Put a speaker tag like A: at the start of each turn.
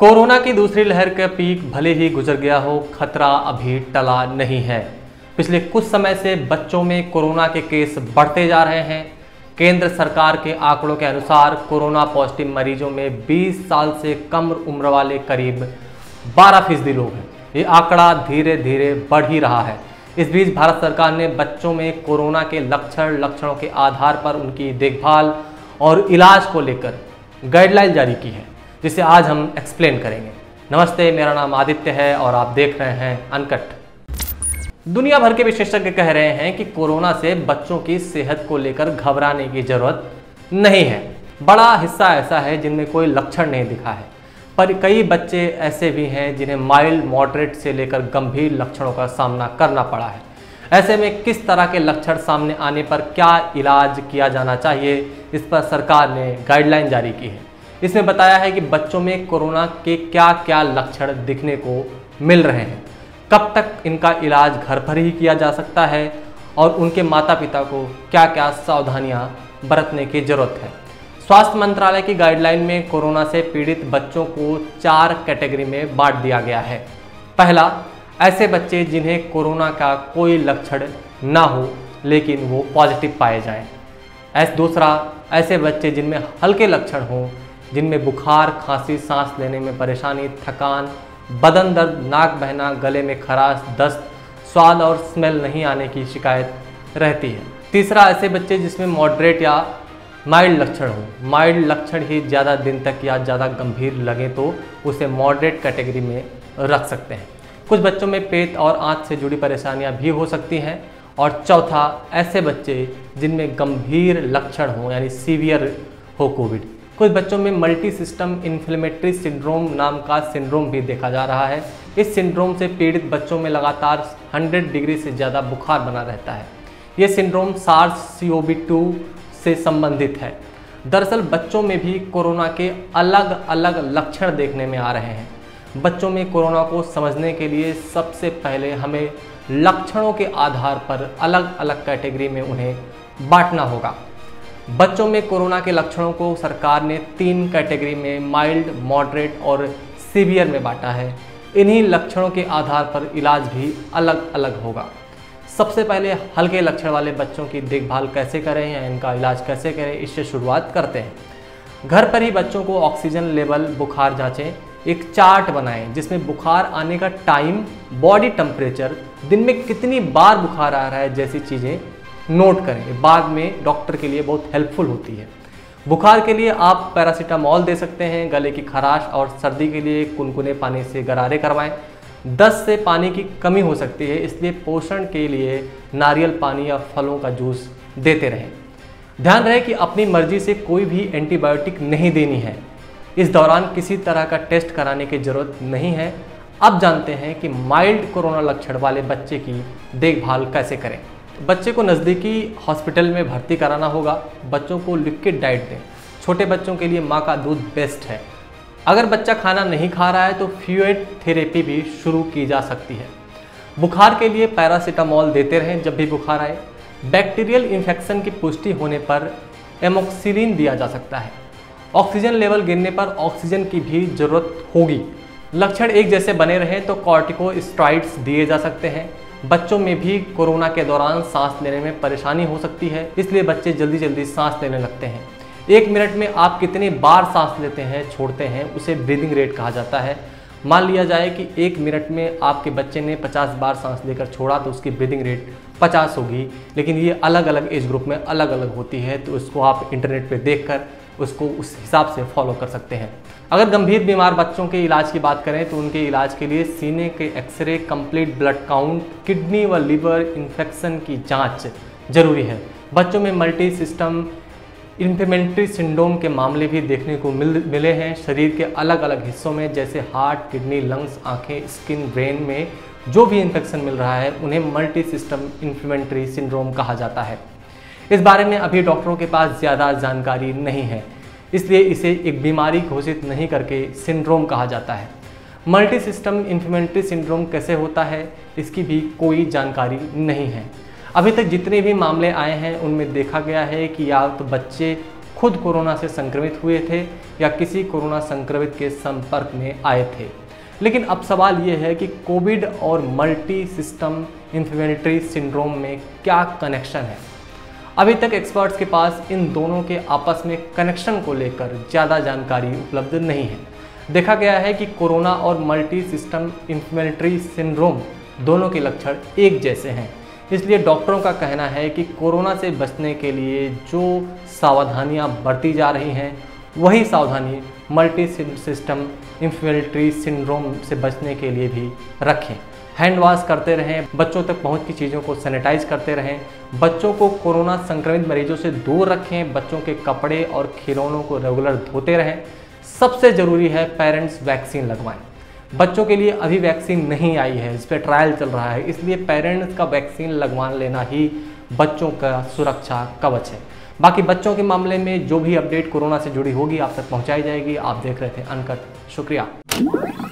A: Corona की दूसरी लहर का पीक भले ही गुजर गया हो, खतरा अभी टला नहीं है। पिछले कुछ समय से बच्चों में कोरोना के केस बढ़ते जा रहे हैं। केंद्र सरकार के आंकड़ों के अनुसार कोरोना पॉजिटिव मरीजों में 20 साल से कम उम्र वाले करीब 12% लोग हैं। ये आंकड़ा धीरे धीरे बढ़ ही रहा है। इस बीच भारत सरकार ने बच्चों में कोरोना के लक्षणों के आधार पर उनकी देखभाल और इलाज को लेकर गाइडलाइन जारी की है, जिसे आज हम एक्सप्लेन करेंगे। नमस्ते, मेरा नाम आदित्य है और आप देख रहे हैं अनकट। दुनिया भर के विशेषज्ञ कह रहे हैं कि कोरोना से बच्चों की सेहत को लेकर घबराने की जरूरत नहीं है। बड़ा हिस्सा ऐसा है जिनमें कोई लक्षण नहीं दिखा है, पर कई बच्चे ऐसे भी हैं जिन्हें माइल्ड, मॉडरेट से लेकर गंभीर लक्षणों का सामना करना पड़ा है। ऐसे में किस तरह के लक्षण सामने आने पर क्या इलाज किया जाना चाहिए, इस पर सरकार ने गाइडलाइन जारी की है। इसमें बताया है कि बच्चों में कोरोना के क्या क्या लक्षण दिखने को मिल रहे हैं, कब तक इनका इलाज घर पर ही किया जा सकता है और उनके माता पिता को क्या क्या सावधानियां बरतने की जरूरत है। स्वास्थ्य मंत्रालय की गाइडलाइन में कोरोना से पीड़ित बच्चों को 4 कैटेगरी में बांट दिया गया है। पहला, ऐसे बच्चे जिन्हें कोरोना का कोई लक्षण ना हो लेकिन वो पॉजिटिव पाए जाएं। दूसरा, ऐसे बच्चे जिनमें हल्के लक्षण हों, जिनमें बुखार, खांसी, सांस लेने में परेशानी, थकान, बदन दर्द, नाक बहना, गले में खराश, दस्त, स्वाद और स्मेल नहीं आने की शिकायत रहती है। तीसरा, ऐसे बच्चे जिसमें मॉडरेट या माइल्ड लक्षण हो। माइल्ड लक्षण ही ज़्यादा दिन तक या ज़्यादा गंभीर लगे तो उसे मॉडरेट कैटेगरी में रख सकते हैं। कुछ बच्चों में पेट और आंत से जुड़ी परेशानियां भी हो सकती हैं। और चौथा, ऐसे बच्चे जिनमें गंभीर लक्षण हो यानी सीवियर हो कोविड। कुछ बच्चों में मल्टी सिस्टम इन्फ्लेमेटरी सिंड्रोम नाम का सिंड्रोम भी देखा जा रहा है। इस सिंड्रोम से पीड़ित बच्चों में लगातार 100 डिग्री से ज़्यादा बुखार बना रहता है। ये सिंड्रोम SARS-CoV-2 से संबंधित है। दरअसल बच्चों में भी कोरोना के अलग अलग लक्षण देखने में आ रहे हैं। बच्चों में कोरोना को समझने के लिए सबसे पहले हमें लक्षणों के आधार पर अलग अलग कैटेगरी में उन्हें बांटना होगा। बच्चों में कोरोना के लक्षणों को सरकार ने 3 कैटेगरी में माइल्ड, मॉडरेट और सीवियर में बांटा है। इन्हीं लक्षणों के आधार पर इलाज भी अलग अलग होगा। सबसे पहले हल्के लक्षण वाले बच्चों की देखभाल कैसे करें या इनका इलाज कैसे करें, इससे शुरुआत करते हैं। घर पर ही बच्चों को ऑक्सीजन लेवल, बुखार जांचें। एक चार्ट बनाएं जिसमें बुखार आने का टाइम, बॉडी टेम्परेचर, दिन में कितनी बार बुखार आ रहा है जैसी चीज़ें नोट करें। बाद में डॉक्टर के लिए बहुत हेल्पफुल होती है। बुखार के लिए आप पैरासीटामोल दे सकते हैं। गले की खराश और सर्दी के लिए कुनकुने पानी से गरारे करवाएं। दस्त से पानी की कमी हो सकती है, इसलिए पोषण के लिए नारियल पानी या फलों का जूस देते रहें। ध्यान रहे कि अपनी मर्जी से कोई भी एंटीबायोटिक नहीं देनी है। इस दौरान किसी तरह का टेस्ट कराने की जरूरत नहीं है। अब जानते हैं कि माइल्ड कोरोना लक्षण वाले बच्चे की देखभाल कैसे करें। बच्चे को नज़दीकी हॉस्पिटल में भर्ती कराना होगा। बच्चों को लिक्विड डाइट दें। छोटे बच्चों के लिए माँ का दूध बेस्ट है। अगर बच्चा खाना नहीं खा रहा है तो फ्लूइड थेरेपी भी शुरू की जा सकती है। बुखार के लिए पैरासीटामोल देते रहें जब भी बुखार आए। बैक्टीरियल इन्फेक्शन की पुष्टि होने पर एमोक्सिलिन दिया जा सकता है। ऑक्सीजन लेवल गिरने पर ऑक्सीजन की भी जरूरत होगी। लक्षण एक जैसे बने रहें तो कॉर्टिकोस्टेरॉइड्स दिए जा सकते हैं। बच्चों में भी कोरोना के दौरान सांस लेने में परेशानी हो सकती है, इसलिए बच्चे जल्दी जल्दी सांस लेने लगते हैं। 1 मिनट में आप कितनी बार सांस लेते हैं, छोड़ते हैं, उसे ब्रीदिंग रेट कहा जाता है। मान लिया जाए कि 1 मिनट में आपके बच्चे ने 50 बार सांस लेकर छोड़ा तो उसकी ब्रीदिंग रेट 50 होगी। लेकिन ये अलग अलग एज ग्रुप में अलग अलग होती है, तो इसको आप इंटरनेट पे देखकर उसको उस हिसाब से फॉलो कर सकते हैं। अगर गंभीर बीमार बच्चों के इलाज की बात करें तो उनके इलाज के लिए सीने के x-ray, complete blood count, kidney व लीवर इन्फेक्शन की जांच जरूरी है। बच्चों में मल्टी सिस्टम इन्फ्लेमेटरी सिंड्रोम के मामले भी देखने को मिले हैं। शरीर के अलग अलग हिस्सों में जैसे हार्ट, किडनी, लंग्स, आँखें, स्किन, ब्रेन में जो भी इन्फेक्शन मिल रहा है उन्हें मल्टी सिस्टम इन्फ्लेमेटरी सिंड्रोम कहा जाता है। इस बारे में अभी डॉक्टरों के पास ज़्यादा जानकारी नहीं है, इसलिए इसे एक बीमारी घोषित नहीं करके सिंड्रोम कहा जाता है। मल्टी सिस्टम इन्फ्लेमेटरी सिंड्रोम कैसे होता है, इसकी भी कोई जानकारी नहीं है। अभी तक जितने भी मामले आए हैं उनमें देखा गया है कि या तो बच्चे खुद कोरोना से संक्रमित हुए थे या किसी कोरोना संक्रमित के संपर्क में आए थे। लेकिन अब सवाल ये है कि कोविड और मल्टी सिस्टम इन्फ्लेमेटरी सिंड्रोम में क्या कनेक्शन है। अभी तक एक्सपर्ट्स के पास इन दोनों के आपस में कनेक्शन को लेकर ज़्यादा जानकारी उपलब्ध नहीं है। देखा गया है कि कोरोना और मल्टी सिस्टम इन्फ्लेमेटरी सिंड्रोम दोनों के लक्षण एक जैसे हैं। इसलिए डॉक्टरों का कहना है कि कोरोना से बचने के लिए जो सावधानियां बरती जा रही हैं वही सावधानी मल्टी सिस्टम इन्फ्लेमेटरी सिंड्रोम से बचने के लिए भी रखें। हैंड वॉश करते रहें, बच्चों तक पहुंच की चीज़ों को सैनिटाइज करते रहें, बच्चों को कोरोना संक्रमित मरीजों से दूर रखें, बच्चों के कपड़े और खिलौनों को रेगुलर धोते रहें। सबसे ज़रूरी है पेरेंट्स वैक्सीन लगवाएं। बच्चों के लिए अभी वैक्सीन नहीं आई है, इस पर ट्रायल चल रहा है, इसलिए पेरेंट्स का वैक्सीन लगवा लेना ही बच्चों का सुरक्षा कवच है। बाकी बच्चों के मामले में जो भी अपडेट कोरोना से जुड़ी होगी आप तक पहुंचाई जाएगी। आप देख रहे थे अनकट। शुक्रिया।